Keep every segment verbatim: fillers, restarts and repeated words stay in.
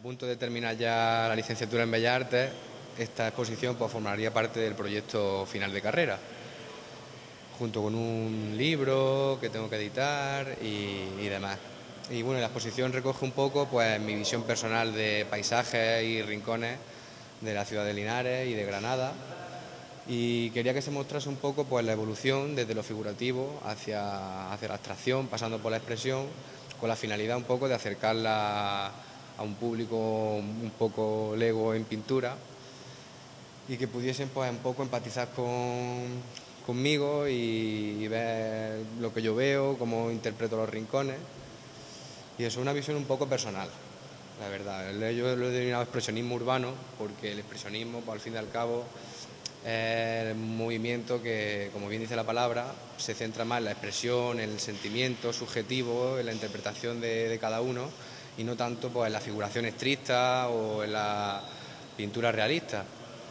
punto de terminar ya la licenciatura en Bellas Artes, esta exposición pues, formaría parte del proyecto final de carrera, junto con un libro que tengo que editar y, y demás. Y bueno, la exposición recoge un poco pues, mi visión personal de paisajes y rincones de la ciudad de Linares y de Granada, y quería que se mostrase un poco pues, la evolución desde lo figurativo hacia, hacia la abstracción, pasando por la expresión, con la finalidad un poco de acercarla a un público un poco lego en pintura y que pudiesen pues, un poco empatizar con, conmigo y, y ver lo que yo veo, cómo interpreto los rincones. Y eso es una visión un poco personal, la verdad. Yo lo he denominado expresionismo urbano porque el expresionismo, pues, al fin y al cabo, es un movimiento que, como bien dice la palabra, se centra más en la expresión, en el sentimiento subjetivo, en la interpretación de, de cada uno y no tanto pues, en la figuración estricta o en la pintura realista.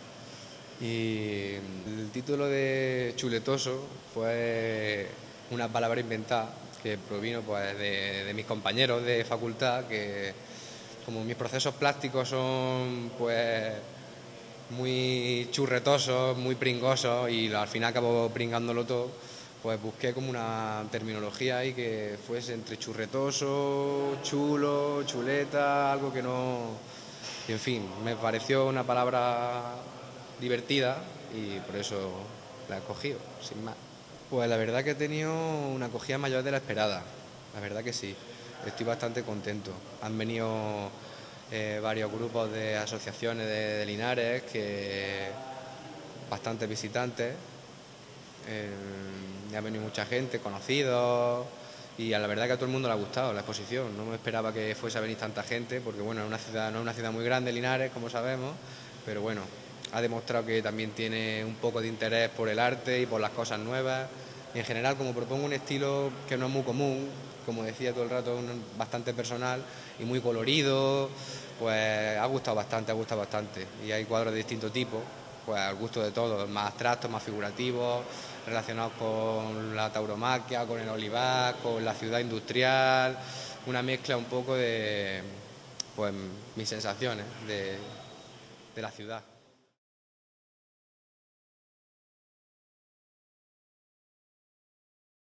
Y el título de chuletoso fue una palabra inventada que provino pues, de, de mis compañeros de facultad, que como mis procesos plásticos son pues muy churretosos, muy pringosos y al final acabo pringándolo todo, pues busqué como una terminología ahí que fuese entre churretoso, chulo, chuleta, algo que no... Y en fin, me pareció una palabra divertida y por eso la he cogido, sin más. Pues la verdad que he tenido una acogida mayor de la esperada, la verdad que sí, estoy bastante contento. Han venido eh, varios grupos de asociaciones de, de Linares, que bastantes visitantes, eh, ha venido mucha gente, conocidos, y a la verdad que a todo el mundo le ha gustado la exposición. No me esperaba que fuese a venir tanta gente, porque bueno, es una ciudad, no es una ciudad muy grande, Linares, como sabemos, pero bueno, ha demostrado que también tiene un poco de interés por el arte y por las cosas nuevas. Y en general, como propongo un estilo que no es muy común, como decía todo el rato, bastante personal y muy colorido, pues ha gustado bastante, ha gustado bastante. Y hay cuadros de distintos tipos, pues al gusto de todos, más abstractos, más figurativos, relacionados con la tauromaquia, con el olivar, con la ciudad industrial, una mezcla un poco de pues, mis sensaciones de, de la ciudad.